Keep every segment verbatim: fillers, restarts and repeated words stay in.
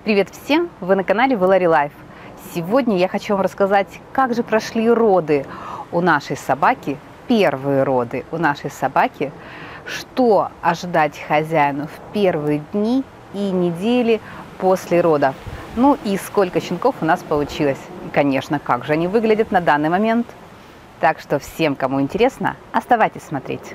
Привет всем! Вы на канале Вэлари Лайф. Сегодня я хочу вам рассказать, как же прошли роды у нашей собаки, первые роды у нашей собаки, что ожидать хозяину в первые дни и недели после родов, ну и сколько щенков у нас получилось. И, конечно, как же они выглядят на данный момент. Так что всем, кому интересно, оставайтесь смотреть.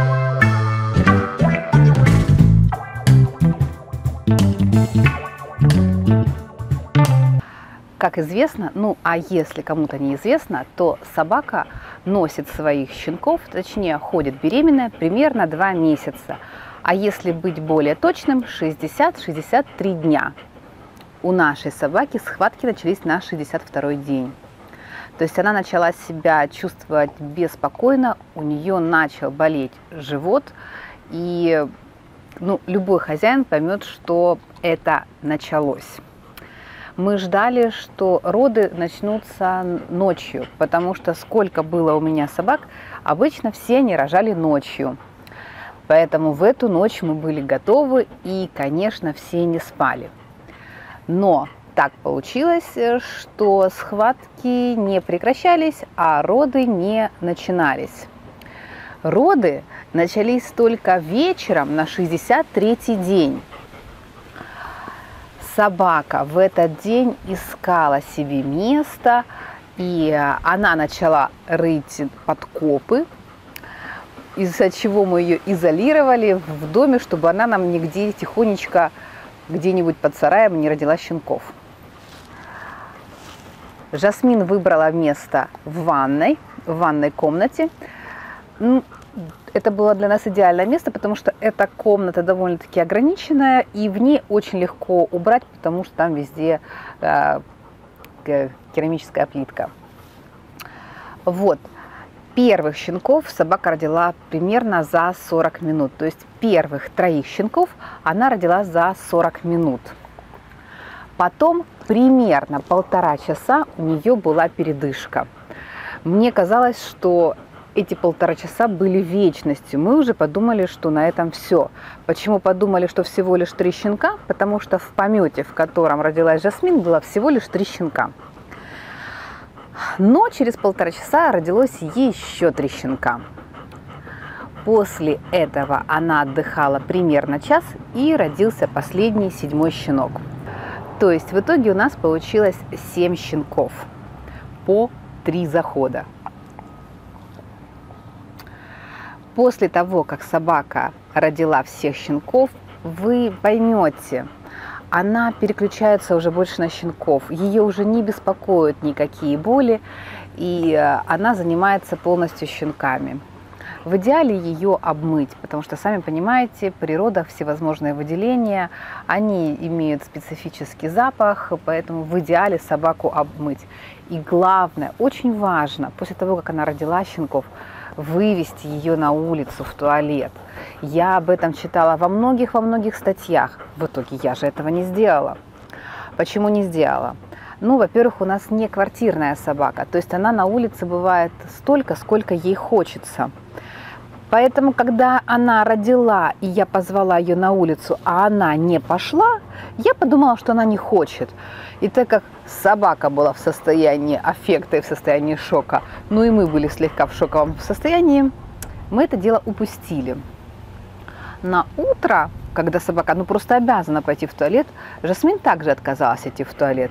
Как известно, ну а если кому-то неизвестно, то собака носит своих щенков, точнее ходит беременная примерно два месяца. А если быть более точным, шестьдесят — шестьдесят три дня. У нашей собаки схватки начались на шестьдесят второй день. То есть она начала себя чувствовать беспокойно, у нее начал болеть живот, и ну, любой хозяин поймет, что это началось. Мы ждали, что роды начнутся ночью, потому что сколько было у меня собак, обычно все они рожали ночью. Поэтому в эту ночь мы были готовы и, конечно, все не спали. Но так получилось, что схватки не прекращались, а роды не начинались. Роды начались только вечером на шестьдесят третий день. Собака в этот день искала себе место, и она начала рыть подкопы, из-за чего мы ее изолировали в доме, чтобы она нам нигде тихонечко где-нибудь под сараем не родила щенков. Жасмин выбрала место в ванной, в ванной комнате. Это было для нас идеальное место, потому что эта комната довольно-таки ограниченная, и в ней очень легко убрать, потому что там везде э, керамическая плитка. Вот. Первых щенков собака родила примерно за сорок минут. То есть первых троих щенков она родила за сорок минут. Потом примерно полтора часа у нее была передышка. Мне казалось, что эти полтора часа были вечностью. Мы уже подумали, что на этом все. Почему подумали, что всего лишь три щенка? Потому что в помете, в котором родилась Жасмин, было всего лишь три щенка. Но через полтора часа родилось еще три щенка. После этого она отдыхала примерно час, и родился последний, седьмой щенок. То есть в итоге у нас получилось семь щенков по три захода. После того, как собака родила всех щенков, вы поймете, она переключается уже больше на щенков. Ее уже не беспокоят никакие боли, и она занимается полностью щенками. В идеале ее обмыть, потому что, сами понимаете, при родах всевозможные выделения, они имеют специфический запах, поэтому в идеале собаку обмыть. И главное, очень важно, после того, как она родила щенков, вывести ее на улицу, в туалет. Я об этом читала во многих, во многих статьях. В итоге я же этого не сделала. Почему не сделала? Ну, во-первых, у нас не квартирная собака, то есть она на улице бывает столько, сколько ей хочется. Поэтому, когда она родила, и я позвала ее на улицу, а она не пошла, я подумала, что она не хочет. И так как собака была в состоянии аффекта и в состоянии шока, ну и мы были слегка в шоковом состоянии, мы это дело упустили. На утро, когда собака ну просто обязана пойти в туалет, Жасмин также отказалась идти в туалет.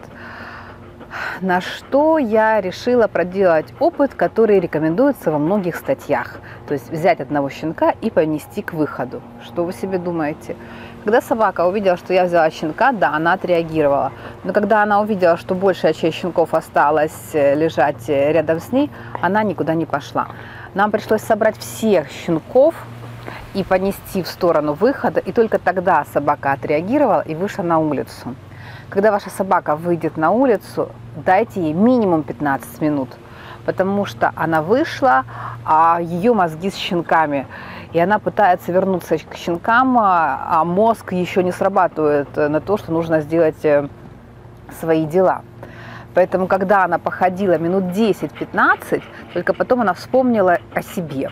На что я решила проделать опыт, который рекомендуется во многих статьях. То есть взять одного щенка и понести к выходу. Что вы себе думаете? Когда собака увидела, что я взяла щенка, да, она отреагировала. Но когда она увидела, что большая часть щенков осталась лежать рядом с ней, она никуда не пошла. Нам пришлось собрать всех щенков и понести в сторону выхода. И только тогда собака отреагировала и вышла на улицу. Когда ваша собака выйдет на улицу, дайте ей минимум пятнадцать минут, потому что она вышла, а ее мозги с щенками, и она пытается вернуться к щенкам, а мозг еще не срабатывает на то, что нужно сделать свои дела. Поэтому, когда она походила минут десять-пятнадцать, только потом она вспомнила о себе.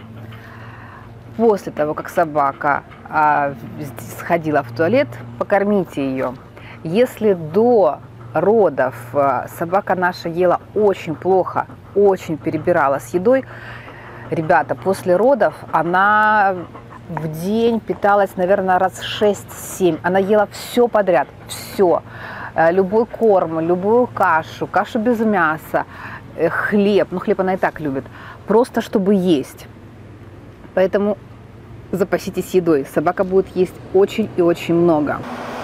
После того, как собака а, сходила в туалет, покормите ее. Если до родов собака наша ела очень плохо, очень перебирала с едой, ребята, после родов она в день питалась, наверное, раз шесть-семь. Она ела все подряд, все. Любой корм, любую кашу, кашу без мяса, хлеб. Ну, хлеб она и так любит. Просто чтобы есть. Поэтому запаситесь едой. Собака будет есть очень и очень много.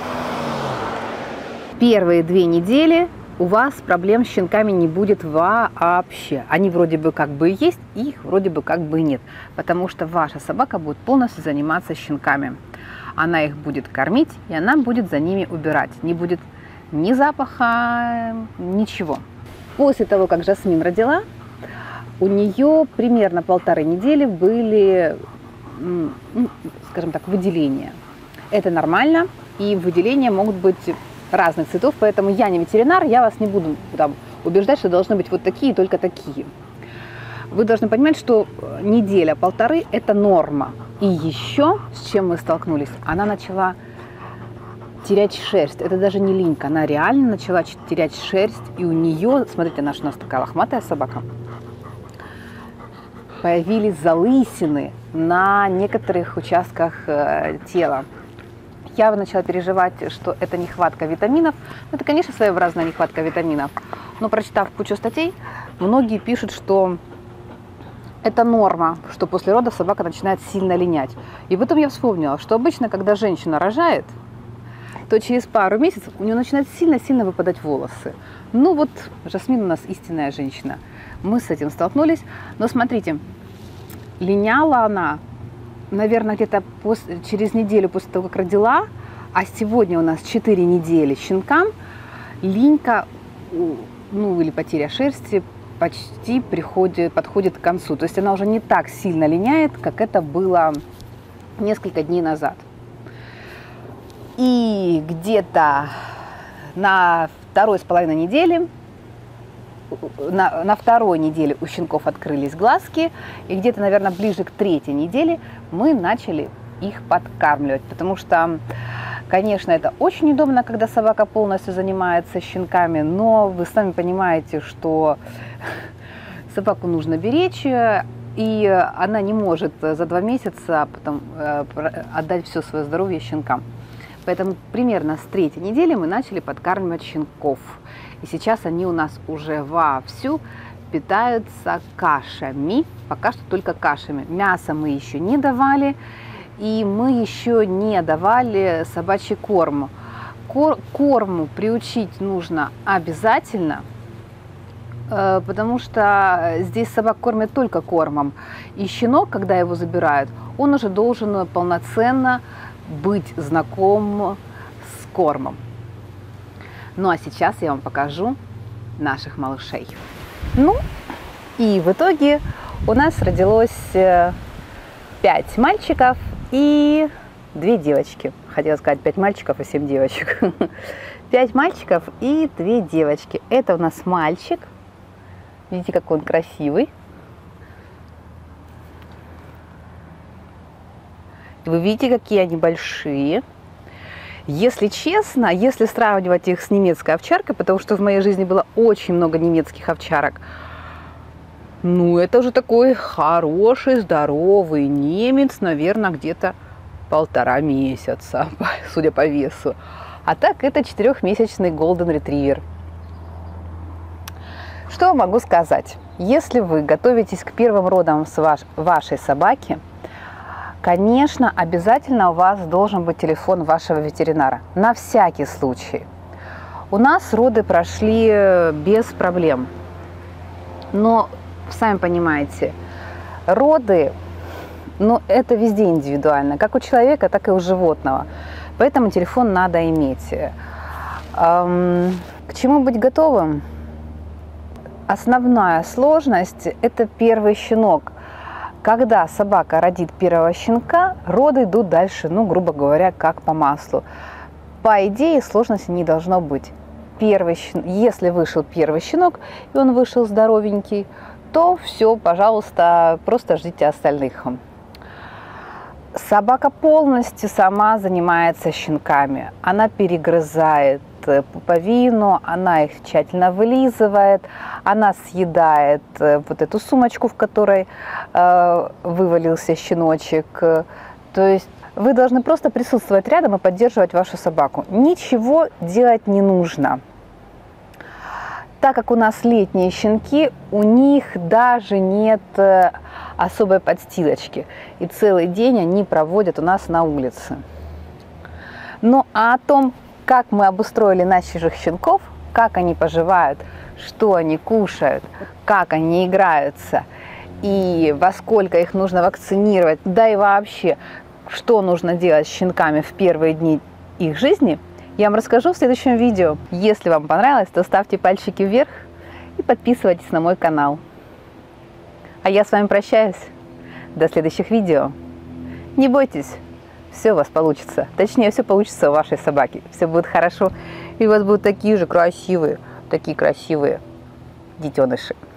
Первые две недели у вас проблем с щенками не будет вообще. Они вроде бы как бы есть, их вроде бы как бы нет. Потому что ваша собака будет полностью заниматься щенками. Она их будет кормить, и она будет за ними убирать. Не будет ни запаха, ничего. После того, как Жасмин родила, у нее примерно полторы недели были, ну, скажем так, выделения. Это нормально, и выделения могут быть разных цветов, поэтому я не ветеринар, я вас не буду там убеждать, что должны быть вот такие, только такие. Вы должны понимать, что неделя-полторы – это норма. И еще, с чем мы столкнулись, она начала терять шерсть. Это даже не линька, она реально начала терять шерсть, и у нее, смотрите, она же у нас такая лохматая собака, появились залысины на некоторых участках э, тела. Я начала переживать, что это нехватка витаминов. Это, конечно, своеобразная нехватка витаминов. Но прочитав кучу статей, многие пишут, что это норма, что после родов собака начинает сильно линять. И потом я вспомнила, что обычно, когда женщина рожает, то через пару месяцев у нее начинают сильно-сильно выпадать волосы. Ну вот, Жасмин у нас истинная женщина. Мы с этим столкнулись. Но смотрите, линяла она, наверное, где-то через неделю после того, как родила, а сегодня у нас четыре недели щенкам, линька, ну или потеря шерсти почти приходит, подходит к концу. То есть она уже не так сильно линяет, как это было несколько дней назад. И где-то на второй с половиной недели, на, на второй неделе у щенков открылись глазки, и где-то, наверное, ближе к третьей неделе мы начали их подкармливать, потому что, конечно, это очень удобно, когда собака полностью занимается щенками, но вы сами понимаете, что собаку нужно беречь, и она не может за два месяца потом отдать все свое здоровье щенкам. Поэтому примерно с третьей недели мы начали подкармливать щенков. И сейчас они у нас уже вовсю питаются кашами. Пока что только кашами. Мясо мы еще не давали. И мы еще не давали собачий корм. Кор корму приучить нужно обязательно, потому что здесь собак кормят только кормом. И щенок, когда его забирают, он уже должен полноценно быть знаком с кормом. Ну а сейчас я вам покажу наших малышей. Ну и в итоге у нас родилось пять мальчиков и две девочки. Хотела сказать пять мальчиков и семь девочек. Пять мальчиков и две девочки. Это у нас мальчик. Видите, какой он красивый. Вы видите, какие они большие. Если честно, если сравнивать их с немецкой овчаркой, потому что в моей жизни было очень много немецких овчарок, ну, это уже такой хороший, здоровый немец, наверное, где-то полтора месяца, судя по весу. А так это четырехмесячный голден ретривер. Что могу сказать? Если вы готовитесь к первым родам с ваш, вашей собаки, конечно, обязательно у вас должен быть телефон вашего ветеринара. На всякий случай. У нас роды прошли без проблем. Но, сами понимаете, роды, ну, это везде индивидуально. Как у человека, так и у животного. Поэтому телефон надо иметь. Эм, к чему быть готовым? Основная сложность – это первый щенок. Когда собака родит первого щенка, роды идут дальше, ну, грубо говоря, как по маслу. По идее, сложности не должно быть. Первый щен... Если вышел первый щенок, и он вышел здоровенький, то все, пожалуйста, просто ждите остальных. Собака полностью сама занимается щенками. Она перегрызает, пуповину, она их тщательно вылизывает, она съедает вот эту сумочку, в которой э, вывалился щеночек. То есть вы должны просто присутствовать рядом и поддерживать вашу собаку. Ничего делать не нужно. Так как у нас летние щенки, у них даже нет особой подстилочки. И целый день они проводят у нас на улице. Ну а о том, как мы обустроили наших щенков, как они поживают, что они кушают, как они играются и во сколько их нужно вакцинировать, да и вообще, что нужно делать с щенками в первые дни их жизни, я вам расскажу в следующем видео. Если вам понравилось, то ставьте пальчики вверх и подписывайтесь на мой канал. А я с вами прощаюсь. До следующих видео. Не бойтесь, все у вас получится. Точнее, все получится у вашей собаки. Все будет хорошо. И у вас будут такие же красивые, такие красивые детеныши.